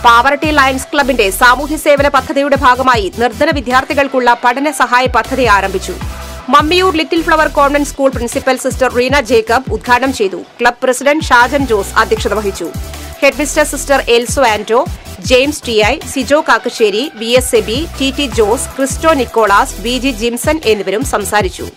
Pavaratti lions ക്ലബിന്റെ സാമൂഹ്യ സേവന പദ്ധതിയുടെ ഭാഗമായി നിർധന വിദ്യാർത്ഥികൾക്കുള്ള പഠന സഹായ പദ്ധതി ആരംഭിച്ചു. Mammiyur little flower convent school principal sister Reena Jacob ഉദ്ഘാടനം ചെയ്തു. ക്ലബ് പ്രസിഡന്റ് ഷാജൻ ജോസ് അധ്യക്ഷത വഹിച്ചു. Headmistress sister Elso Anto, James TI., Sijo Kakkassery, VS. Sebi, TT. Jose, Christo Nicholas, BG. Jimson എന്നിവരും സംസാരിച്ചു.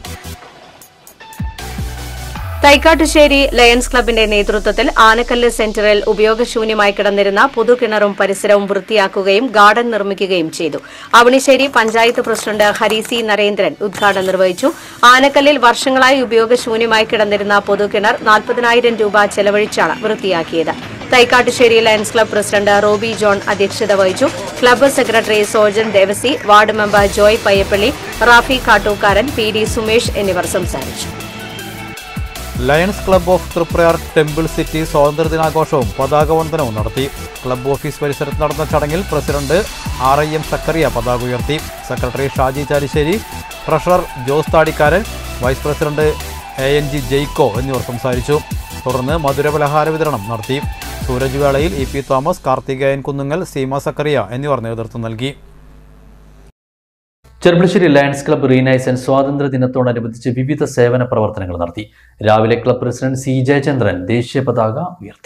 തൈക്കാട്ടുശ്ശേരി ലയൺസ് ക്ലബിന്റെ നേതൃത്വത്തിൽ ആനക്കല്ല് സെന്ററിൽ ഉപയോഗശൂന്യമായി കിടന്നിരുന്ന പൊതുകിണറും പരിസരവും വൃത്തിയാക്കുകയും ഗാർഡൻ നിർമ്മിക്കുകയും ചെയ്തു. അവണിശ്ശേരി പഞ്ചായത്ത് പ്രസിഡന്റ് ഹരിസി നരേന്ദ്രൻ ഉദ്ഘാടനം നിർവഹിച്ചു. ആനക്കല്ലിൽ വർഷങ്ങളായി ഉപയോഗശൂന്യമായി കിടന്നിരുന്ന പൊതുകിണർ 40,000 രൂപ ചെലവഴിച്ചാണ് വൃത്തിയാക്കിയത്. Thaikkattussery lions club president Roby John അധ്യക്ഷത വഹിച്ചു. Club secretary Sojan Devasi, ward member Joy Payyappilly, Rafi Kattookkaran, PD. Sumesh എന്നിവർ സംസാരിച്ചു. Lions club of Triprayar temple city സ്വാതന്ത്ര്യദിനാഘോഷവും പതാകവന്ദനവും നടത്തി. ക്ലബ്ബ് ഓഫീസ് പരിസരത്ത് നടന്ന ചടങ്ങിൽ പ്രസിഡന്റ് R.I.M. സക്കറിയ പതാക ഉയർത്തി. Secretary Shaji Chalissery, treasurer Jose Thadikkaran, vice president A.N.G. Jaiko എന്നിവർ സംസാരിച്ചു. തുടർന്ന് മധുരപലഹാര വിതരണം നടത്തി. സൂരജ് വേളയിൽ E.P. Thomas, Karthikeyan Kunnungal, Seema Zachariah എന്നിവർ നേതൃത്വം നൽകി. ചെർപ്പളശ്ശേരി ലയൺസ് ക്ലബ്ബ് റീനൈസൻ സ്വാതന്ത്ര്യ ദിനത്തോടനുബന്ധിച്ച് വിവിധ സേവന പ്രവർത്തനങ്ങൾ നടത്തി. രാവിലെ ക്ലബ്ബ് പ്രസിഡന്റ് C. ജയചന്ദ്രൻ ദേശീയ പതാക ഉയർത്തി.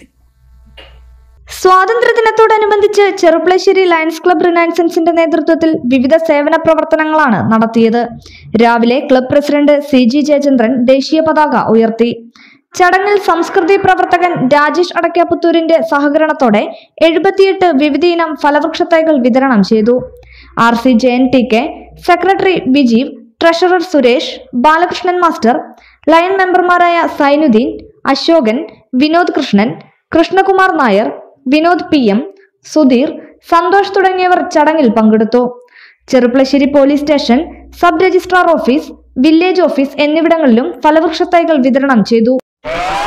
സ്വാതന്ത്ര്യദിനത്തോടനുബന്ധിച്ച് ചെറുപ്പളശ്ശേരി ലയൺസ് ക്ലബ്ബ് റിനൈസൻസിന്റെ നേതൃത്വത്തിൽ വിവിധ സേവന പ്രവർത്തനങ്ങളാണ് നടത്തിയത്. രാവിലെ ക്ലബ്ബ് പ്രസിഡന്റ് C. ജയചന്ദ്രൻ ദേശീയ പതാക ഉയർത്തി. ചടങ്ങിൽ സംസ്കൃതി പ്രവർത്തകൻ രാജേഷ് അടക്കാപുത്തൂരിന്റെ സഹകരണത്തോടെ 78 വിവിധയിനം ഫലവൃക്ഷത്തൈകൾ വിതരണം ചെയ്തു. R.C. Jayan T.K., secretary Bijeev, treasurer Suresh, Balakrishnan master, lion മെമ്പർമാരായ സൈനുദ്ദീൻ, അശോകൻ, വിനോദ് കൃഷ്ണൻ, കൃഷ്ണകുമാർ നായർ, വിനോദ് P.M., സുധീർ, സന്തോഷ് തുടങ്ങിയവർ ചടങ്ങിൽ പങ്കെടുത്തു. Cherpulassery police station, sub registrar office, village office എന്നിവിടങ്ങളിലും ഫലവൃക്ഷത്തൈകൾ വിതരണം ചെയ്തു.